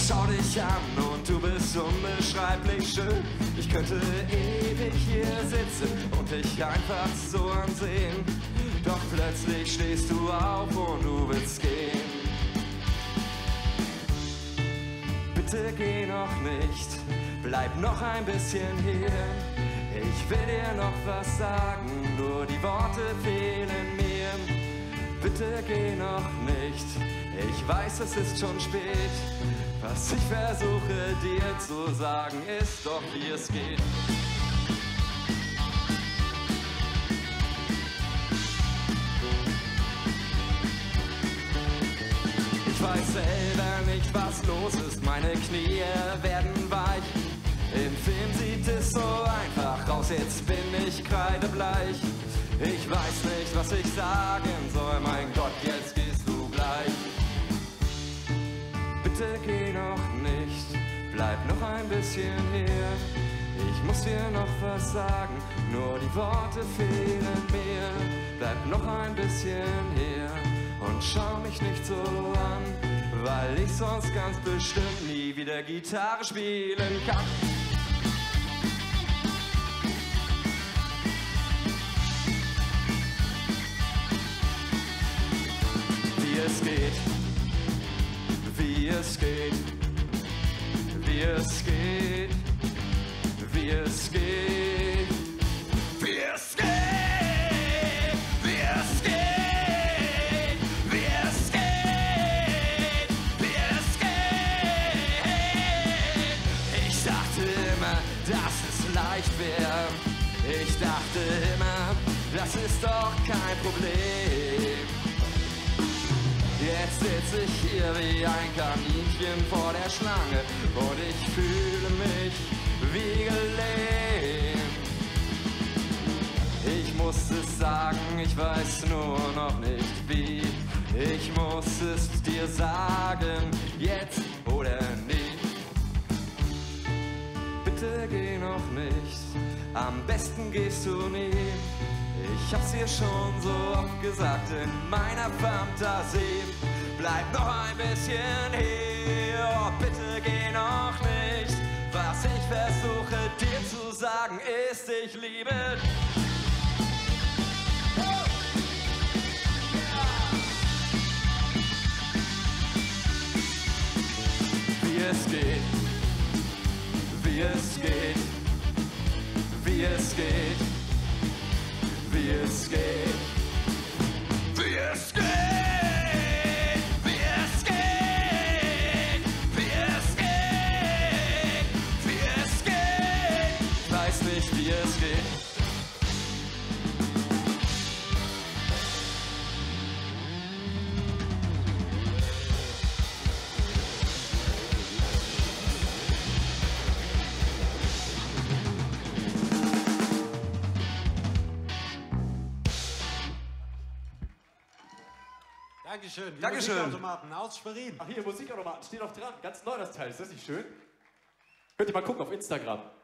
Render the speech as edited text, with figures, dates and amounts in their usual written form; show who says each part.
Speaker 1: schau dich an und du bist unbeschreiblich schön. Ich könnte ewig hier sitzen und dich einfach so ansehen. Doch plötzlich stehst du auf und du willst gehen. Bitte geh noch nicht, bleib noch ein bisschen hier. Ich will dir noch was sagen, nur die Worte fehlen mir. Bitte geh noch nicht, ich weiß, es ist schon spät. Was ich versuche dir zu sagen, ist doch, wie es geht. Ich weiß selber nicht, was los ist, meine Knie werden weich. Im Film sieht es so einfach aus, jetzt bin ich kreidebleich. Ich weiß nicht, was ich sagen soll, mein Gott, jetzt gehst du gleich. Bitte geh noch nicht, bleib noch ein bisschen hier. Ich muss dir noch was sagen, nur die Worte fehlen mir. Bleib noch ein bisschen hier und schau mich nicht so an, weil ich sonst ganz bestimmt nie wieder Gitarre spielen kann. Wie es geht, wie es geht, wie es geht, wie es geht, wie es geht, wie es geht, wie es geht, wie es geht. Ich dachte immer, dass es leicht wäre. Ich dachte immer, das ist doch kein Problem. Jetzt sitze ich hier wie ein Kaninchen vor der Schlange und ich fühle mich wie gelähmt. Ich muss es sagen, ich weiß nur noch nicht wie. Ich muss es dir sagen, jetzt oder nie. Bitte geh noch nicht, am besten gehst du nie. Ich hab's dir schon so oft gesagt in meiner Fantasie. Bleib noch ein bisschen hier, oh, bitte geh noch nicht. Was ich versuche dir zu sagen ist, ich liebe dich. Wie es geht, wie es geht, wie es geht, wie es geht, wie es geht, wie es geht, wie es geht, wie es geht. Ich weiß nicht, wie es geht.
Speaker 2: Dankeschön. Die
Speaker 1: Dankeschön.
Speaker 2: Musikautomaten aus Schwerin.
Speaker 3: Ach hier, Musikautomaten, steht doch dran. Ganz neu das Teil, ist das nicht schön? Könnt ihr mal gucken auf Instagram.